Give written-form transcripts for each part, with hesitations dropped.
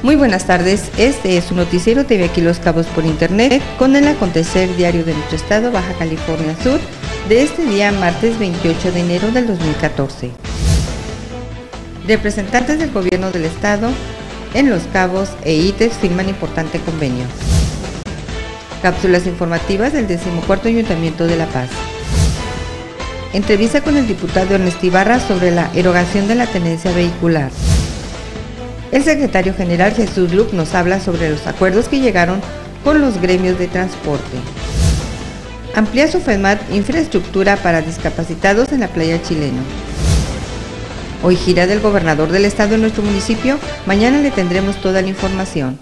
Muy buenas tardes, este es su noticiero TV Aquí Los Cabos por internet con el acontecer diario de nuestro estado, Baja California Sur, de este día martes 28 de enero del 2014. Representantes del gobierno del estado en Los Cabos e ITES firman importante convenio. Cápsulas informativas del 14º Ayuntamiento de La Paz. Entrevista con el diputado Ernesto Ibarra sobre la erogación de la tenencia vehicular. El secretario general Jesús Luc nos habla sobre los acuerdos que llegaron con los gremios de transporte. Amplía Sofemat infraestructura para discapacitados en la playa Chileno. Hoy gira del gobernador del estado en nuestro municipio, mañana le tendremos toda la información.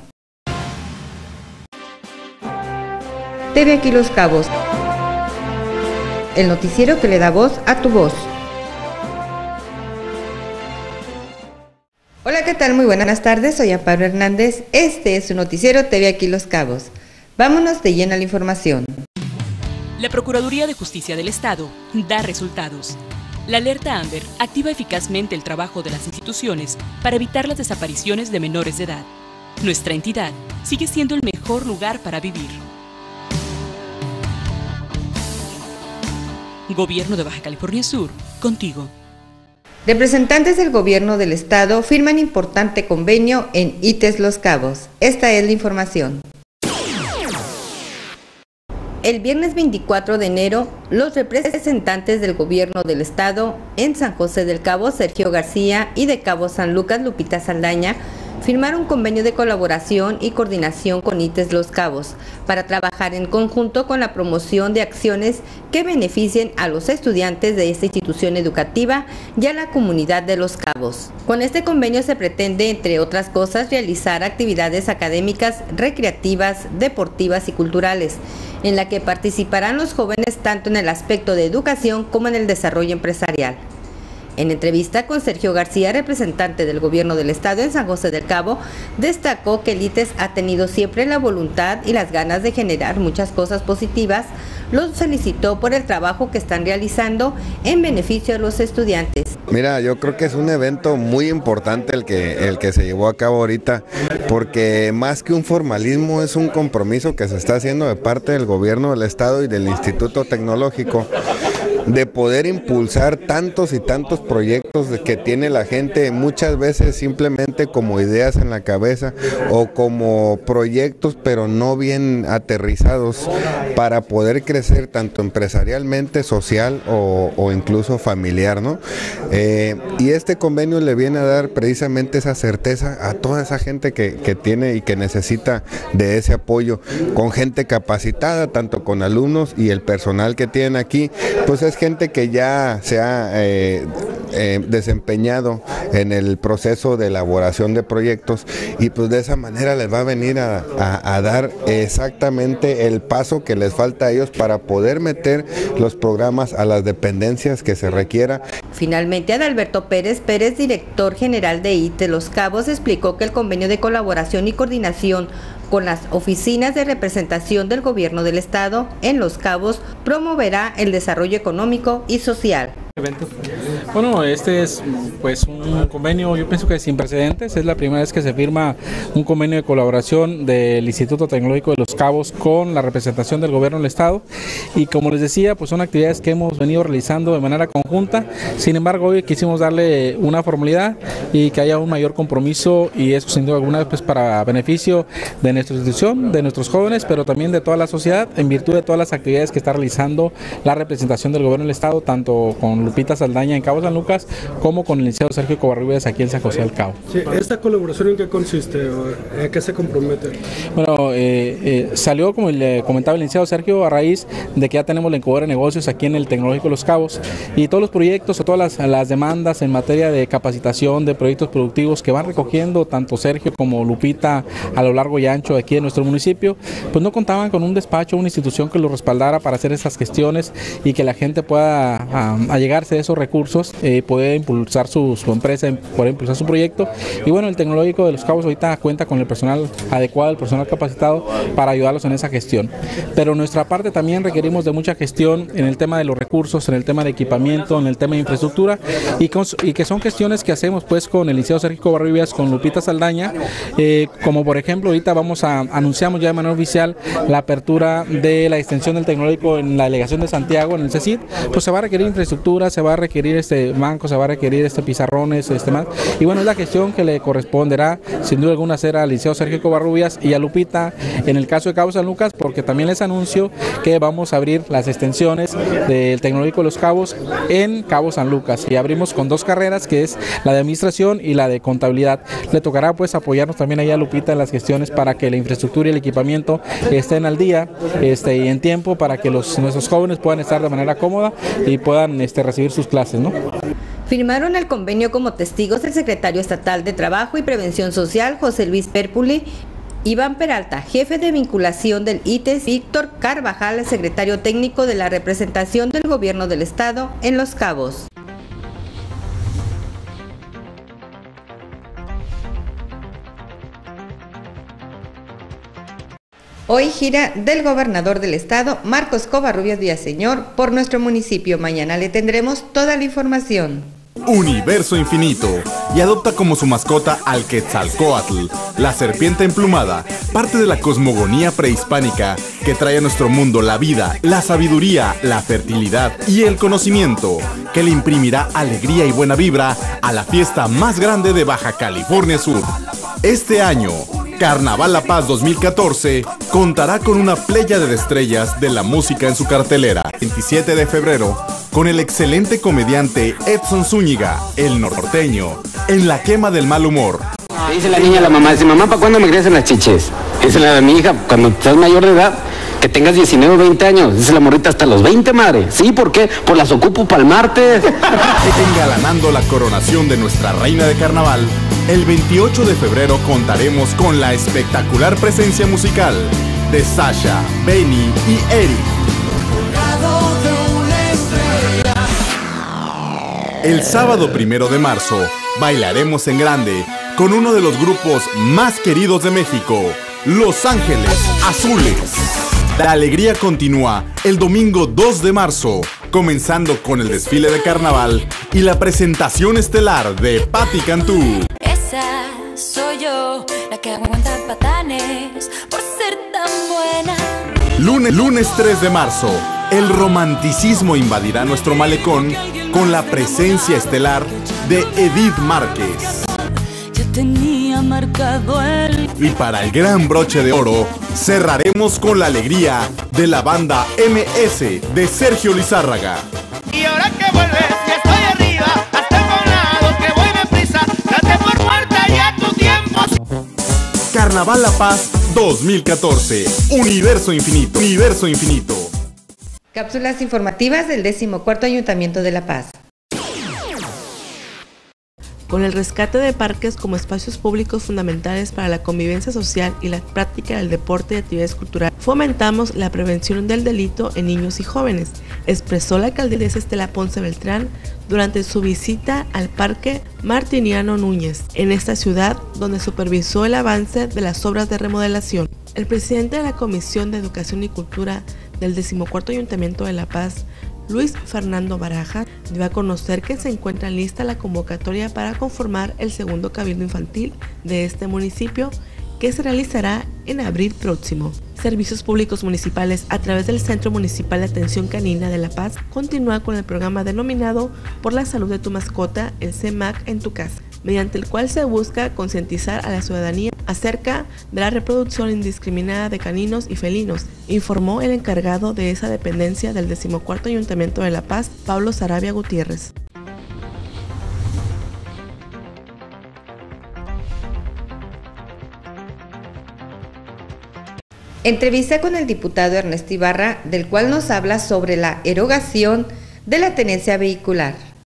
TV Aquí Los Cabos, el noticiero que le da voz a tu voz. Hola, ¿qué tal? Muy buenas tardes, soy Amparo Hernández, este es su noticiero TV Aquí Los Cabos. Vámonos de lleno a la información. La Procuraduría de Justicia del Estado da resultados. La alerta Amber activa eficazmente el trabajo de las instituciones para evitar las desapariciones de menores de edad. Nuestra entidad sigue siendo el mejor lugar para vivir. Gobierno de Baja California Sur, contigo. Representantes del gobierno del estado firman importante convenio en ITES Los Cabos. Esta es la información. El viernes 24 de enero, los representantes del gobierno del estado en San José del Cabo, Sergio García, y de Cabo San Lucas, Lupita Saldaña, firmaron un convenio de colaboración y coordinación con ITES Los Cabos para trabajar en conjunto con la promoción de acciones que beneficien a los estudiantes de esta institución educativa y a la comunidad de Los Cabos. Con este convenio se pretende, entre otras cosas, realizar actividades académicas, recreativas, deportivas y culturales, en la que participarán los jóvenes tanto en el aspecto de educación como en el desarrollo empresarial. En entrevista con Sergio García, representante del gobierno del estado en San José del Cabo, destacó que el ITES ha tenido siempre la voluntad y las ganas de generar muchas cosas positivas. Los felicitó por el trabajo que están realizando en beneficio de los estudiantes. Mira, yo creo que es un evento muy importante el que se llevó a cabo ahorita, porque más que un formalismo es un compromiso que se está haciendo de parte del gobierno del estado y del Instituto Tecnológico de poder impulsar tantos y tantos proyectos que tiene la gente, muchas veces simplemente como ideas en la cabeza o como proyectos pero no bien aterrizados para poder crecer tanto empresarialmente, social o incluso familiar, ¿no? Y este convenio le viene a dar precisamente esa certeza a toda esa gente que tiene y que necesita de ese apoyo, con gente capacitada, tanto con alumnos y el personal que tienen aquí, pues es gente que ya se ha desempeñado en el proceso de elaboración de proyectos y pues de esa manera les va a venir a dar exactamente el paso que les falta a ellos para poder meter los programas a las dependencias que se requiera. Finalmente, Adalberto Pérez, director general de ITES Los Cabos, explicó que el convenio de colaboración y coordinación con las oficinas de representación del gobierno del estado en Los Cabos promoverá el desarrollo económico y social. Bueno, este es pues un convenio, yo pienso que sin precedentes, es la primera vez que se firma un convenio de colaboración del Instituto Tecnológico de Los Cabos con la representación del gobierno del estado, y como les decía, pues son actividades que hemos venido realizando de manera conjunta. Sin embargo, hoy quisimos darle una formalidad y que haya un mayor compromiso, y eso sin duda alguna pues para beneficio de nuestra institución, de nuestros jóvenes, pero también de toda la sociedad, en virtud de todas las actividades que está realizando la representación del gobierno del estado, tanto con Lupita Saldaña en Cabo San Lucas como con el licenciado Sergio Covarrubias aquí en San José del Cabo. Sí, ¿esta colaboración en qué consiste? ¿A qué se compromete? Bueno, salió, como le comentaba el licenciado Sergio, a raíz de que ya tenemos la incubadora de negocios aquí en el Tecnológico de Los Cabos, y todos los proyectos o todas las demandas en materia de capacitación, de proyectos productivos que van recogiendo tanto Sergio como Lupita a lo largo y ancho aquí en nuestro municipio, pues no contaban con un despacho, una institución que lo respaldara para hacer esas gestiones y que la gente pueda a llegar apropiarse de esos recursos, poder impulsar su empresa, poder impulsar su proyecto. Y bueno, el Tecnológico de Los Cabos ahorita cuenta con el personal adecuado, el personal capacitado para ayudarlos en esa gestión. Pero nuestra parte también requerimos de mucha gestión en el tema de los recursos, en el tema de equipamiento, en el tema de infraestructura, y que son gestiones que hacemos pues con el Liceo Sergio Covarrubias, con Lupita Saldaña, como por ejemplo ahorita anunciamos ya de manera oficial la apertura de la extensión del Tecnológico en la delegación de Santiago, en el CECIT. Pues se va a requerir infraestructura, se va a requerir bancos, se va a requerir pizarrones, más, y bueno, es la gestión que le corresponderá sin duda alguna hacer al Liceo Sergio Covarrubias y a Lupita en el caso de Cabo San Lucas, porque también les anuncio que vamos a abrir las extensiones del Tecnológico de Los Cabos en Cabo San Lucas, y abrimos con 2 carreras, que es la de administración y la de contabilidad. Le tocará pues apoyarnos también allá a Lupita en las gestiones para que la infraestructura y el equipamiento estén al día y en tiempo, para que nuestros jóvenes puedan estar de manera cómoda y puedan recibir sus clases, ¿no? Firmaron el convenio como testigos el secretario estatal de Trabajo y Prevención Social, José Luis Pérpuli, Iván Peralta, jefe de vinculación del ITES, Víctor Carvajal, secretario técnico de la representación del Gobierno del Estado en Los Cabos. Hoy gira del gobernador del estado, Marcos Covarrubias Villaseñor, por nuestro municipio. Mañana le tendremos toda la información. Universo Infinito, y adopta como su mascota al Quetzalcóatl, la serpiente emplumada, parte de la cosmogonía prehispánica que trae a nuestro mundo la vida, la sabiduría, la fertilidad y el conocimiento, que le imprimirá alegría y buena vibra a la fiesta más grande de Baja California Sur. Este año, Carnaval La Paz 2014 contará con una pléyade de estrellas de la música en su cartelera. 27 de febrero, con el excelente comediante Edson Zúñiga, el norteño, en la quema del mal humor. Le dice la niña a la mamá, dice, mamá, ¿para cuándo me crecen las chiches? Dice la mi hija, cuando estás mayor de edad, que tengas 19 o 20 años. Dice la morrita, hasta los 20, madre. ¿Sí? ¿Por qué? Pues las ocupo para el martes. Engalanando la coronación de nuestra reina de carnaval, el 28 de febrero contaremos con la espectacular presencia musical de Sasha, Benny y Eric. El sábado 1 de marzo bailaremos en grande con uno de los grupos más queridos de México, Los Ángeles Azules. La alegría continúa el domingo 2 de marzo, comenzando con el desfile de carnaval y la presentación estelar de Patti Cantú. Esa soy yo, la que aguanta patanes por ser tan buena. Lunes 3 de marzo, el romanticismo invadirá nuestro malecón con la presencia estelar de Edith Márquez. Yo tenía marcado Y para el gran broche de oro, cerraremos con la alegría de la banda MS de Sergio Lizárraga. Y ahora que vuelves, ya estoy arriba, hasta el lado que voy deprisa, date por muerta ya tu tiempo. Carnaval La Paz 2014, Universo Infinito, Universo Infinito. Cápsulas informativas del 14º Ayuntamiento de La Paz. Con el rescate de parques como espacios públicos fundamentales para la convivencia social y la práctica del deporte y actividades culturales, fomentamos la prevención del delito en niños y jóvenes, expresó la alcaldesa Estela Ponce Beltrán durante su visita al Parque Martiniano Núñez, en esta ciudad, donde supervisó el avance de las obras de remodelación. El presidente de la Comisión de Educación y Cultura del 14º Ayuntamiento de La Paz, Luis Fernando Baraja, dio a conocer que se encuentra lista la convocatoria para conformar el segundo cabildo infantil de este municipio, que se realizará en abril próximo. Servicios Públicos Municipales, a través del Centro Municipal de Atención Canina de La Paz, continúa con el programa denominado Por la Salud de tu Mascota, el CMAC en tu casa, mediante el cual se busca concientizar a la ciudadanía acerca de la reproducción indiscriminada de caninos y felinos, informó el encargado de esa dependencia del 14º Ayuntamiento de La Paz, Pablo Sarabia Gutiérrez. Entrevista con el diputado Ernesto Ibarra, del cual nos habla sobre la erogación de la tenencia vehicular.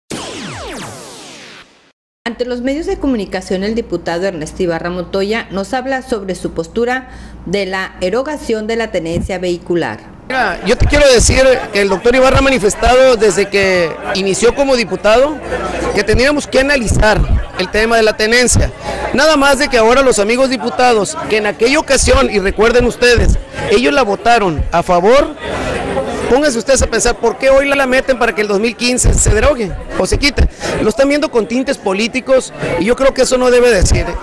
Ante los medios de comunicación, el diputado Ernesto Ibarra Montoya nos habla sobre su postura de la erogación de la tenencia vehicular. Mira, yo te quiero decir que el doctor Ibarra ha manifestado desde que inició como diputado que teníamos que analizar el tema de la tenencia. Nada más de que ahora los amigos diputados, que en aquella ocasión, y recuerden ustedes, ellos la votaron a favor, pónganse ustedes a pensar por qué hoy la meten para que el 2015 se derogue o se quite. Lo están viendo con tintes políticos y yo creo que eso no debe de ser.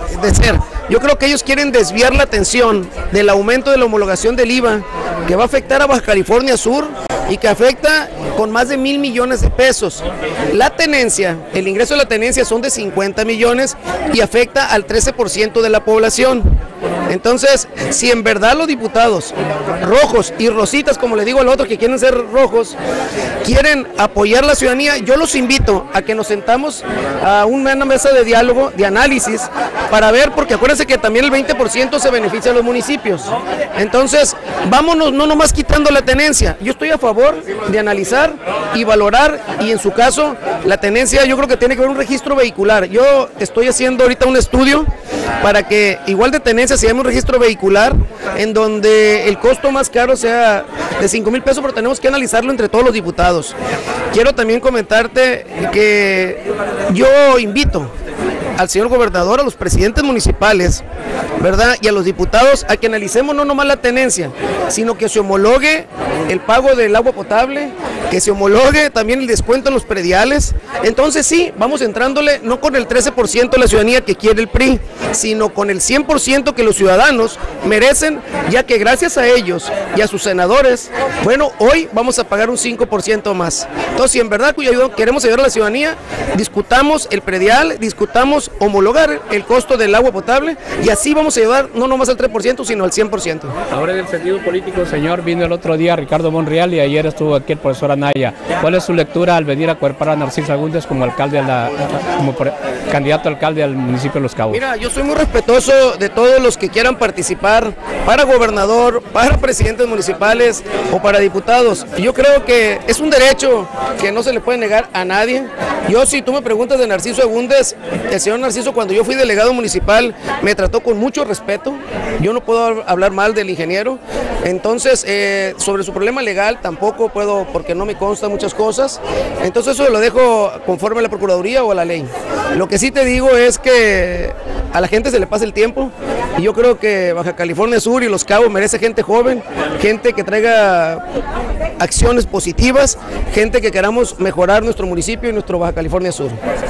Yo creo que ellos quieren desviar la atención del aumento de la homologación del IVA que va a afectar a Baja California Sur y que afecta con más de 1,000 millones de pesos. La tenencia, el ingreso de la tenencia son de 50 millones y afecta al 13% de la población. Entonces, si en verdad los diputados rojos y rositas, como le digo al otro que quieren ser rojos, quieren apoyar la ciudadanía, yo los invito a que nos sentamos a una mesa de diálogo, de análisis, para ver, porque acuérdense que también el 20% se beneficia a los municipios. Entonces, vámonos, no nomás quitando la tenencia. Yo estoy a favor de analizar y valorar, y en su caso, la tenencia yo creo que tiene que haber un registro vehicular. Yo estoy haciendo ahorita un estudio para que igual de tenencia se llame un registro vehicular en donde el costo más caro sea de 5,000 pesos, pero tenemos que analizarlo entre todos los diputados. Quiero también comentarte que yo invito al señor gobernador, a los presidentes municipales, ¿verdad? Y a los diputados a que analicemos no nomás la tenencia, sino que se homologue el pago del agua potable, que se homologue también el descuento en los prediales. Entonces sí, vamos entrándole no con el 13% de la ciudadanía que quiere el PRI, sino con el 100% que los ciudadanos merecen, ya que gracias a ellos y a sus senadores, bueno, hoy vamos a pagar un 5% más. Entonces, si en verdad queremos ayudar a la ciudadanía, discutamos el predial, discutamos homologar el costo del agua potable y así vamos a ayudar no nomás al 3%, sino al 100%. Ahora en el sentido político, señor, vino el otro día Ricardo Monreal y ayer estuvo aquí el profesor Anaya. ¿Cuál es su lectura al venir a acuerpar a Narciso Agúndez como alcalde candidato a alcalde al municipio de Los Cabos? Mira, yo soy muy respetuoso de todos los que quieran participar para gobernador, para presidentes municipales o para diputados. Yo creo que es un derecho que no se le puede negar a nadie. Yo, si tú me preguntas de Narciso Agúndez, el señor Narciso, cuando yo fui delegado municipal, me trató con mucho respeto. Yo no puedo hablar mal del ingeniero. Entonces, sobre su problema legal tampoco puedo, porque no me consta muchas cosas. Entonces eso lo dejo conforme a la Procuraduría o a la ley. Lo que sí te digo es que a la gente se le pasa el tiempo y yo creo que Baja California Sur y Los Cabos merece gente joven, gente que traiga acciones positivas, gente que queramos mejorar nuestro municipio y nuestro Baja California Sur.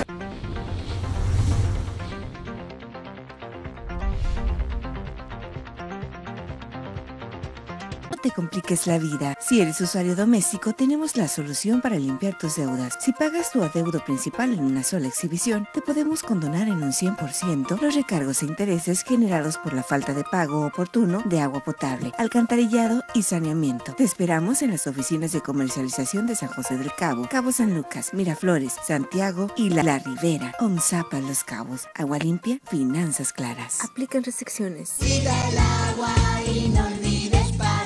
No te compliques la vida. Si eres usuario doméstico, tenemos la solución para limpiar tus deudas. Si pagas tu adeudo principal en una sola exhibición, te podemos condonar en un 100% los recargos e intereses generados por la falta de pago oportuno de agua potable, alcantarillado y saneamiento. Te esperamos en las oficinas de comercialización de San José del Cabo, Cabo San Lucas, Miraflores, Santiago y La Ribera. OMSAPA Los Cabos. Agua limpia, finanzas claras. Aplican restricciones. Cuida el agua y no olvides pagar.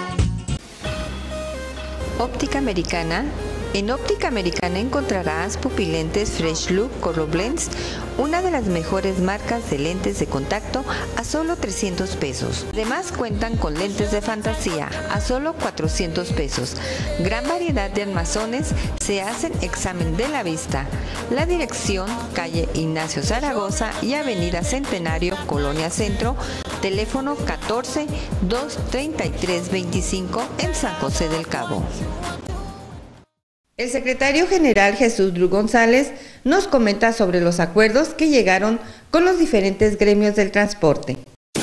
Óptica Americana. En Óptica Americana encontrarás pupilentes Fresh Look Color Blends, una de las mejores marcas de lentes de contacto a solo 300 pesos. Además cuentan con lentes de fantasía a solo 400 pesos. Gran variedad de armazones, se hacen examen de la vista. La dirección, calle Ignacio Zaragoza y avenida Centenario, Colonia Centro, teléfono 14-233-25 en San José del Cabo. El secretario general Jesús Dru González nos comenta sobre los acuerdos que llegaron con los diferentes gremios del transporte.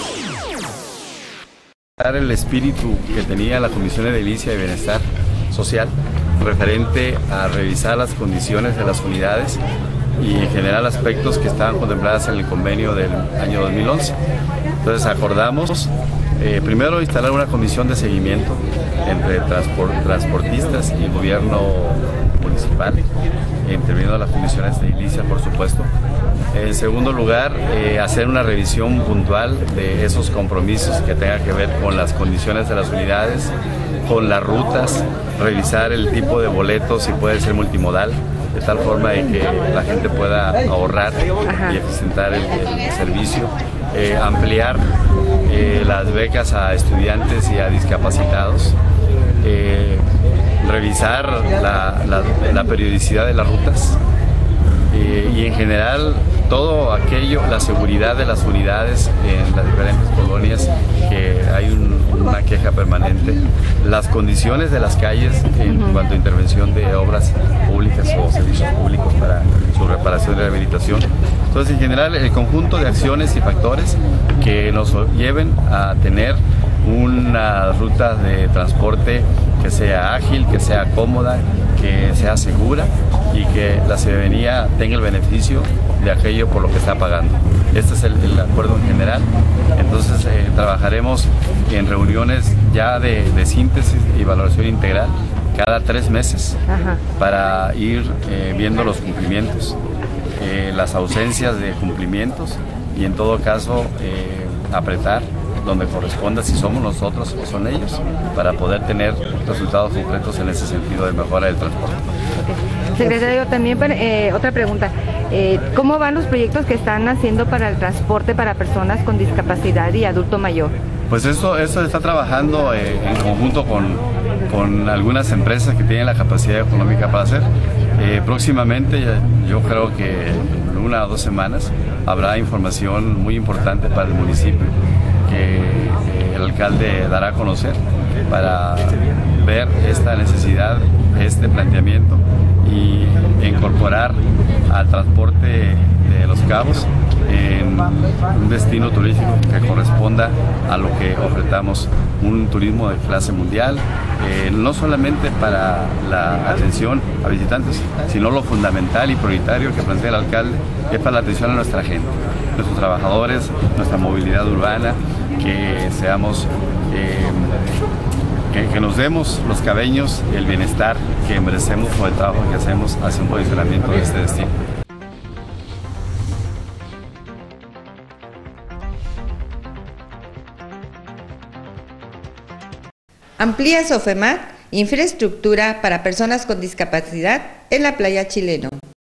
El espíritu que tenía la Comisión Edilicia de Bienestar Social referente a revisar las condiciones de las unidades y en general aspectos que estaban contempladas en el convenio del año 2011. Entonces acordamos primero instalar una comisión de seguimiento entre transportistas y el gobierno municipal, interviniendo las comisiones de edilicia, por supuesto. En segundo lugar, hacer una revisión puntual de esos compromisos que tengan que ver con las condiciones de las unidades, con las rutas, revisar el tipo de boletos, si puede ser multimodal, de tal forma de que la gente pueda ahorrar y eficientar el servicio, ampliar las becas a estudiantes y a discapacitados, revisar la periodicidad de las rutas y en general todo aquello, la seguridad de las unidades en las diferentes colonias, que hay una queja permanente, las condiciones de las calles en cuanto a intervención de obras públicas o servicios públicos para su reparación y rehabilitación. Entonces, en general, el conjunto de acciones y factores que nos lleven a tener una ruta de transporte que sea ágil, que sea cómoda, que sea segura y que la ciudadanía tenga el beneficio de aquello por lo que está pagando. Este es el acuerdo en general. Entonces trabajaremos en reuniones ya de síntesis y valoración integral cada 3 meses para ir viendo los cumplimientos, las ausencias de cumplimientos y en todo caso apretar donde corresponda, si somos nosotros o son ellos, para poder tener resultados concretos en ese sentido de mejora del transporte. Secretario, también otra pregunta. ¿Cómo van los proyectos que están haciendo para el transporte para personas con discapacidad y adulto mayor? Pues eso está trabajando en conjunto con algunas empresas que tienen la capacidad económica para hacer. Próximamente, yo creo que en 1 o 2 semanas, habrá información muy importante para el municipio que el alcalde dará a conocer para ver esta necesidad, este planteamiento y incorporar al transporte de Los Cabos en un destino turístico que corresponda a lo que ofrecemos, un turismo de clase mundial, no solamente para la atención a visitantes, sino lo fundamental y prioritario que plantea el alcalde, que es para la atención a nuestra gente, nuestros trabajadores, nuestra movilidad urbana, que seamos, que nos demos los cabeños el bienestar que merecemos por el trabajo que hacemos hacia un posicionamiento de este destino. Amplía Sofemat infraestructura para personas con discapacidad en la playa Chileno.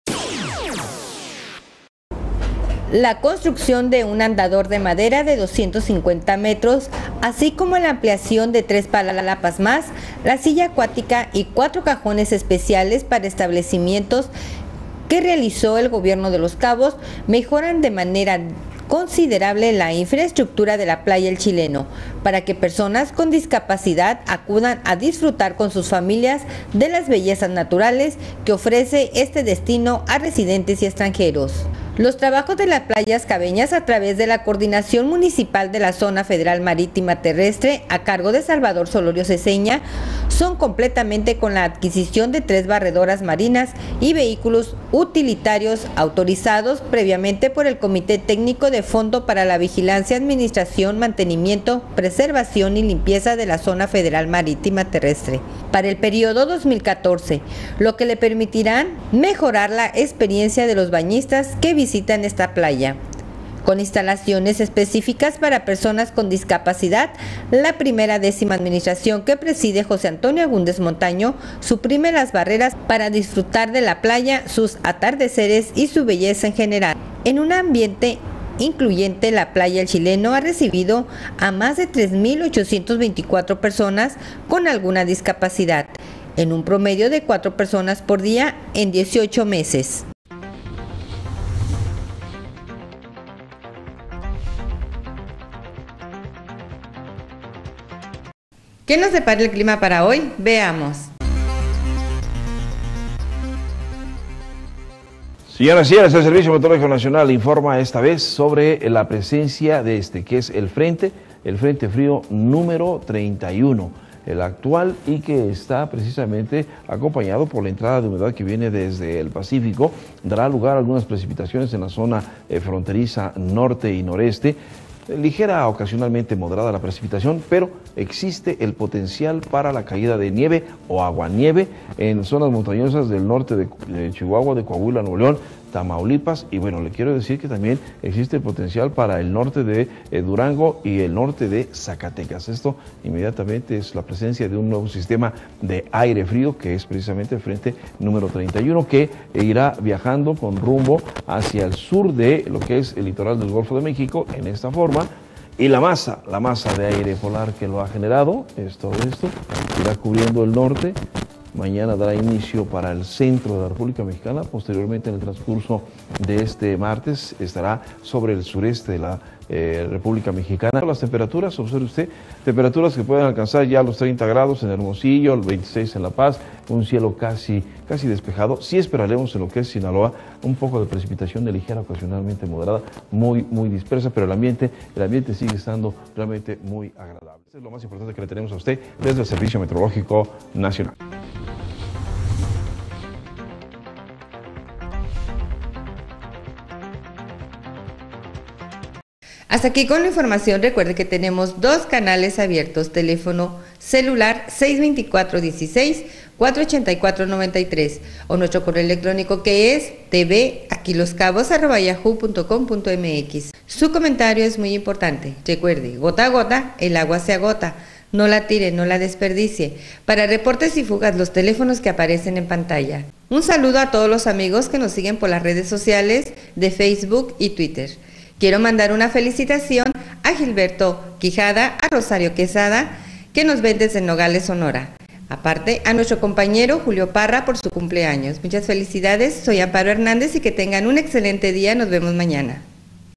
La construcción de un andador de madera de 250 metros, así como la ampliación de 3 palapas más, la silla acuática y 4 cajones especiales para establecimientos que realizó el gobierno de Los Cabos, mejoran de manera considerable la infraestructura de la playa El Chileno, para que personas con discapacidad acudan a disfrutar con sus familias de las bellezas naturales que ofrece este destino a residentes y extranjeros. Los trabajos de las playas cabeñas a través de la Coordinación Municipal de la Zona Federal Marítima Terrestre a cargo de Salvador Solorio Ceseña son completamente con la adquisición de 3 barredoras marinas y vehículos utilitarios autorizados previamente por el Comité Técnico de Fondo para la Vigilancia, Administración, Mantenimiento, Preservación y Limpieza de la Zona Federal Marítima Terrestre para el periodo 2014, lo que le permitirán mejorar la experiencia de los bañistas que visitan esta playa. Con instalaciones específicas para personas con discapacidad, la primera 10ª administración que preside José Antonio Agúndez Montaño suprime las barreras para disfrutar de la playa, sus atardeceres y su belleza en general. En un ambiente incluyente, la playa El Chileno ha recibido a más de 3.824 personas con alguna discapacidad, en un promedio de 4 personas por día en 18 meses. ¿Qué nos depara el clima para hoy? Veamos. Señoras y señores, el Servicio Meteorológico Nacional informa esta vez sobre la presencia de que es el Frente Frío número 31, el actual, y que está precisamente acompañado por la entrada de humedad que viene desde el Pacífico. Dará lugar a algunas precipitaciones en la zona fronteriza norte y noreste. Ligera, ocasionalmente moderada la precipitación, pero existe el potencial para la caída de nieve o aguanieve en zonas montañosas del norte de Chihuahua, de Coahuila, Nuevo León, Tamaulipas, y bueno, le quiero decir que también existe el potencial para el norte de Durango y el norte de Zacatecas. Esto inmediatamente es la presencia de un nuevo sistema de aire frío, que es precisamente el frente número 31, que irá viajando con rumbo hacia el sur de lo que es el litoral del Golfo de México en esta forma, Y la masa de aire polar que lo ha generado, es todo esto, irá cubriendo el norte. Mañana dará inicio para el centro de la República Mexicana. Posteriormente, en el transcurso de este martes, estará sobre el sureste de la República Mexicana. Las temperaturas, observe usted, temperaturas que pueden alcanzar ya los 30 grados en Hermosillo, el 26 en La Paz, un cielo casi despejado. Sí esperaremos en lo que es Sinaloa un poco de precipitación de ligera, ocasionalmente moderada, muy dispersa, pero el ambiente sigue estando realmente muy agradable. Eso es lo más importante que le tenemos a usted desde el Servicio Meteorológico Nacional. Hasta aquí con la información. Recuerde que tenemos 2 canales abiertos: teléfono celular 624-16-484-93 o nuestro correo electrónico, que es tvaquiloscabos@yahoo.com.mx. Su comentario es muy importante. Recuerde, gota a gota el agua se agota. No la tire, no la desperdicie. Para reportes y fugas, los teléfonos que aparecen en pantalla. Un saludo a todos los amigos que nos siguen por las redes sociales de Facebook y Twitter. Quiero mandar una felicitación a Gilberto Quijada, a Rosario Quesada, que nos ven desde Nogales, Sonora. Aparte, a nuestro compañero Julio Parra por su cumpleaños. Muchas felicidades, soy Amparo Hernández y que tengan un excelente día. Nos vemos mañana.